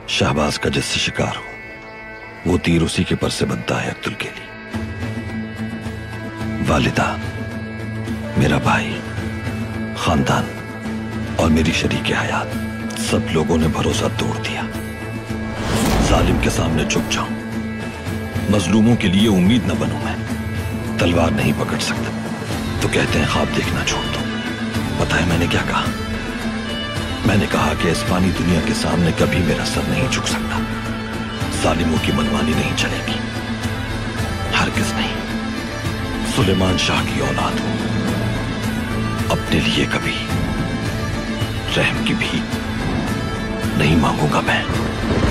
शहबाज का जिससे शिकार हो वो तीर उसी के पर से बनता है अब्दुल के लिए। वालिदा, मेरा भाई, खानदान और मेरी शरीके हयात सब लोगों ने भरोसा तोड़ दिया। जालिम के सामने झुक जाऊं, मजलूमों के लिए उम्मीद न बनूं मैं, तलवार नहीं पकड़ सकता तो कहते हैं ख्वाब देखना छोड़ दो। पता है मैंने क्या कहा? मैंने कहा कि इस फानी दुनिया के सामने कभी मेरा सर नहीं झुक सकता। जालिमों की मनमानी नहीं चलेगी, हरगिज़ नहीं। सुलेमान शाह की औलाद हूं, अपने लिए कभी रहम की भी नहीं मांगूंगा मैं।